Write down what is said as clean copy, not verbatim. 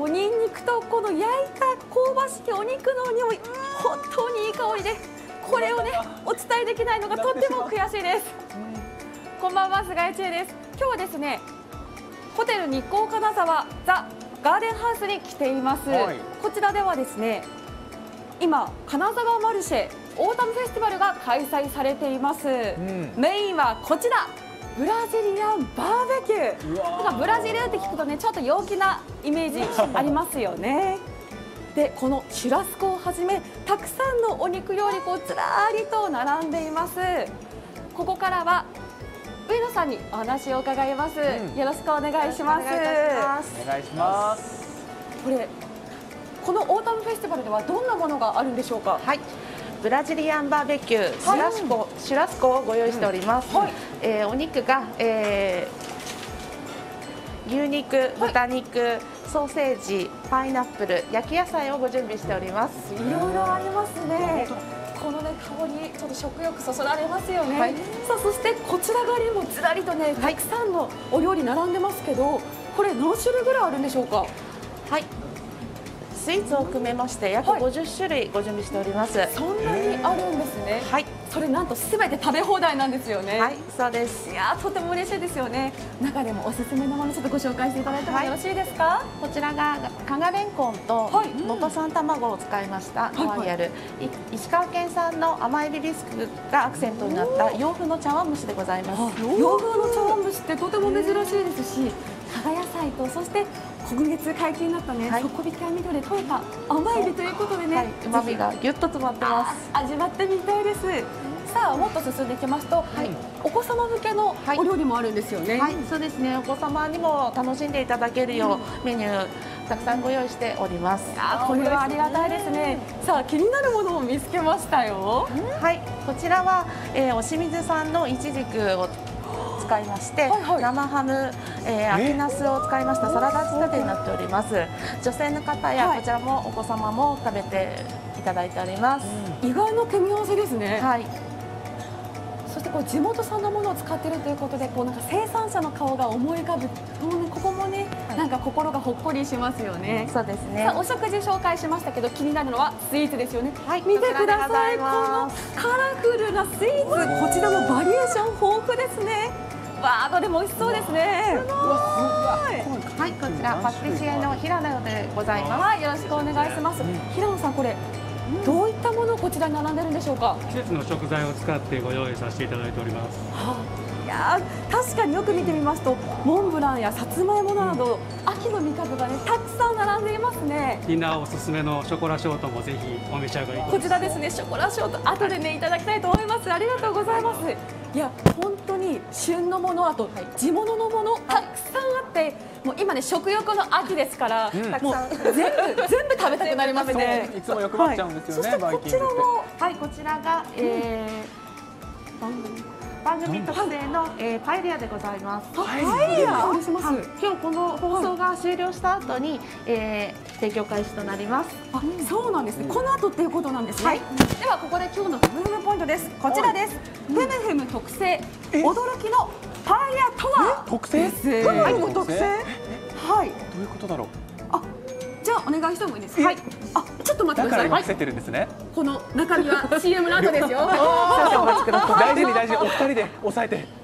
もうニンニクとこの焼いた香ばしいお肉の匂い、本当にいい香りで、これをねお伝えできないのがとっても悔しいです。こんばんは、菅井千恵です。今日はですね、ホテル日光金沢ザ・ガーデンハウスに来ています。こちらではですね、今金沢マルシェオータムフェスティバルが開催されています。メインはこちら、ブラジリアンバーベキュー。なんかブラジルって聞くとね、ちょっと陽気なイメージありますよね。で、このシュラスコをはじめたくさんのお肉料理ずらりと並んでいます。ここからは上野さんにお話を伺います。よろしくお願いします。 お願いします。 このオータムフェスティバルではどんなものがあるんでしょうか。 はい、ブラジリアンバーベキュー、シュラスコをご用意しております。お肉が、牛肉、豚肉、ソーセージ、パイナップル、焼き野菜をご準備しております。 いろいろありますね。このね香り、ちょっと食欲そそられますよね。さあ、そしてこちら側にもずらりとね、たくさんのお料理並んでますけど、これ何種類ぐらいあるんでしょうか。 はい。スイーツを含めまして約50種類ご準備しております。 そんなにあるんですね。はい。それなんとすべて食べ放題なんですよね。 はい、そうです。 いやー、とても嬉しいですよね。中でもおすすめのものちょっとご紹介していただいてもよろしいですか。 こちらが加賀れんこんと能登産卵を使いましたロワイヤル、石川県産の甘エビビスクがアクセントになった洋風の茶碗蒸しでございます。 洋風の茶碗蒸しってとても珍しいですし、加賀野菜とそして今月解禁になったね、底引き網漁で取れた甘エビということでね、 旨味がぎゅっと詰まってます。 味わってみたいです。さあ、もっと進んでいきますと、お子様向けのお料理もあるんですよね。 はい、そうですね。お子様にも楽しんでいただけるようメニューたくさんご用意しております。 これはありがたいですね。さあ、気になるものを見つけましたよ。 はい、こちらは、お清水産のイチジクを使いまして、生ハム、秋ナスを使いましたサラダ仕立てになっております。女性の方やこちらもお子様も食べていただいております。 意外な組み合わせですね。 はい。 そして地元産のものを使っているということで、なんか生産者の顔が思い浮かぶ、ここもね、なんか心がほっこりしますよね。 そうですね。 さあ、お食事紹介しましたけど、気になるのはスイーツですよね。見てください、このカラフルなスイーツ、こちらもバリエーション豊富ですね。わあ、どれも美味しそうですね。すごい。 はい、こちらパティシエの平野でございます。 はい、よろしくお願いします。平野さん、これどういったものをこちらに並んでるんでしょうか。 季節の食材を使ってご用意させていただいております。 いやー、確かによく見てみますと、モンブランやさつまいもなど、秋の味覚がね、たくさん並んでいますね。 みんなおすすめのショコラショートもぜひお召し上がりください。 こちらですね、ショコラショート、後でねいただきたいと思います。ありがとうございます。いや、本当に旬のもの、あと地物のもの、たくさんあって、もう今ね、食欲の秋ですから、もう全部食べたくなりますね。 いつも欲張っちゃうんですよね。 そしてこちらも、 はい、こちらが番組特製のパエリアでございます。 パエリア、 今日この放送が終了した後に提供開始となります。 あ、そうなんですね。この後っていうことなんですね。ではここで今日のフムフムポイントです。こちらです。フムフム特製驚きのパエリアとは。 特製？ フムフム特製？はい。 どういうことだろう。 あ、じゃあお願いしてもいいですか。はい。あ、ちょっと待ってください。 だから今伏せてるんですね。 この中身は CM の後ですよ。 少々お待ちください。 大事にお二人で押さえて。